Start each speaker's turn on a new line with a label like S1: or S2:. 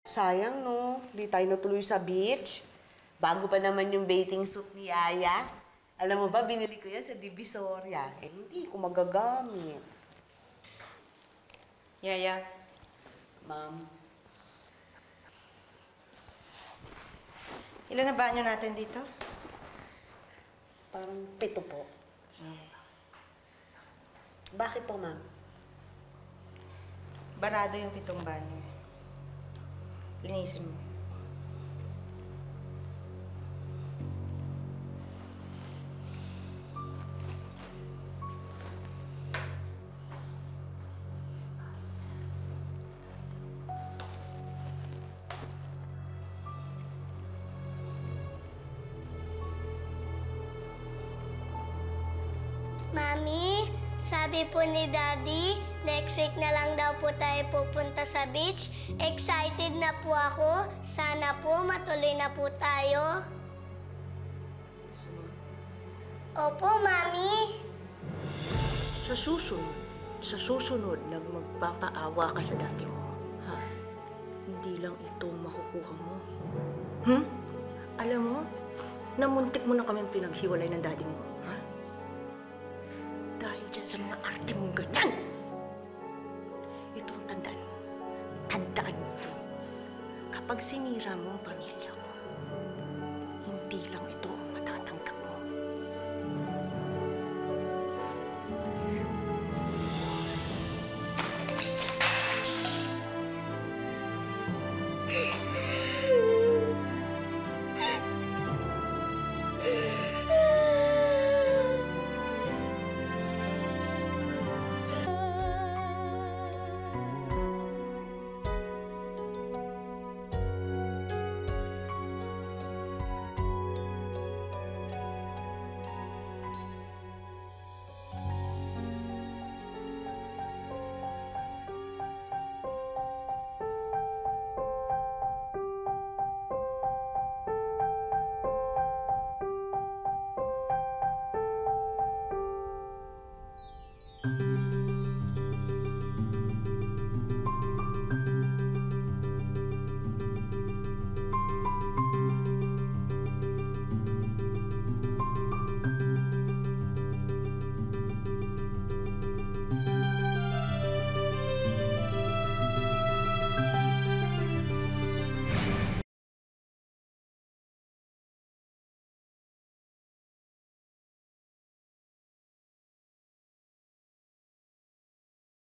S1: Sayang, no? Di tayo natuloy sa beach. Bago pa naman yung bathing suit ni Yaya. Alam mo ba, binili ko yan sa Divisoria. Eh, hindi ko magagamit.
S2: Yaya,
S1: Ma'am,
S2: ilan na banyo natin dito?
S1: parang 7 po. Bakit po, ma'am?
S2: Barado yung 7 banyo. Linisin mo.
S3: Mami, sabi po ni Daddy, next week na lang daw po tayo pupunta sa beach. Excited na po ako. Sana po matuloy na po tayo. Opo, Mami.
S4: Sa susunod lang magpapaawa ka sa daddy mo, ha? Hindi lang ito makukuha mo. Alam mo, namuntik mo na kami pinaghiwalay ng daddy mo, ha? Dahil dyan sa mga arte mong ganyan! Ito ang tandaan mo. Tandaan mo. Kapag sinira mo ang pamilya